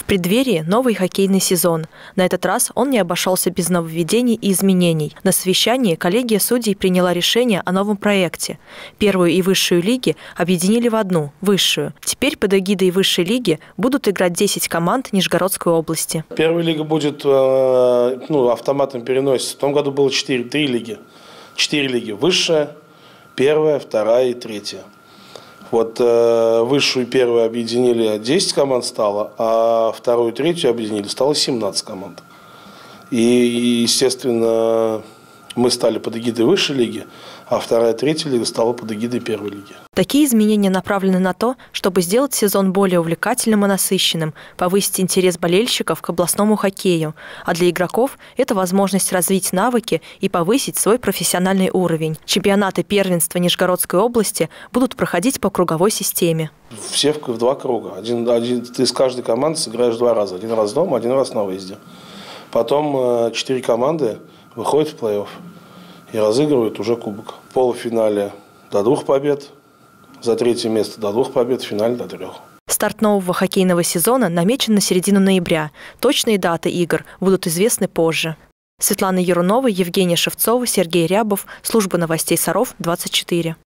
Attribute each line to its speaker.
Speaker 1: В преддверии новый хоккейный сезон. На этот раз он не обошелся без нововведений и изменений. На совещании коллегия судей приняла решение о новом проекте. Первую и высшую лиги объединили в одну – высшую. Теперь под эгидой высшей лиги будут играть 10 команд Нижегородской области.
Speaker 2: Первая лига будет автоматом переносится. В том году было 3 лиги. 4 лиги. Высшая, первая, вторая и третья. Вот высшую и первую объединили 10 команд стало, а вторую и третью объединили стало 17 команд. И естественно, мы стали под эгидой высшей лиги, а вторая и третья лига стала под эгидой первой лиги.
Speaker 1: Такие изменения направлены на то, чтобы сделать сезон более увлекательным и насыщенным, повысить интерес болельщиков к областному хоккею. А для игроков это возможность развить навыки и повысить свой профессиональный уровень. Чемпионаты первенства Нижегородской области будут проходить по круговой системе.
Speaker 2: Все в 2 круга. Ты из каждой команды сыграешь 2 раза. 1 раз дома, 1 раз на выезде. Потом 4 команды выходят в плей-офф и разыгрывают уже кубок. В полуфинале до 2 побед. За 3-е место до 2 побед, в финале до 3.
Speaker 1: Старт нового хоккейного сезона намечен на середину ноября. Точные даты игр будут известны позже. Светлана Ярунова, Евгения Шевцова, Сергей Рябов. Служба новостей Саров, 24.